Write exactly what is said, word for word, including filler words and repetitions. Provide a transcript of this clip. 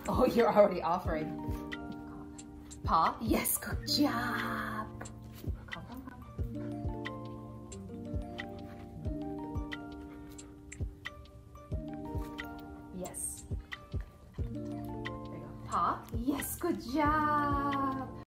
Oh, you're already offering. Paw? Yes, good job. Come, come, come. Yes. There you go. Paw? Yes, good job.